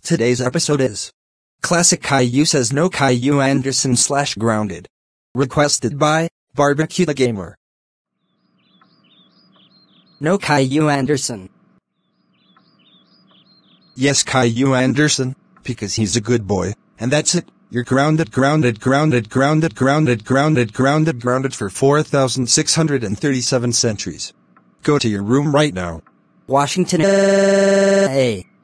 Today's episode is Classic Caillou Says No Caillou Anderson/Grounded. Requested by Barbecue the Gamer. No Caillou Anderson. Yes, Caillou Anderson, because he's a good boy, and that's it. You're grounded for 4,637 centuries. Go to your room right now. Washington. Hey.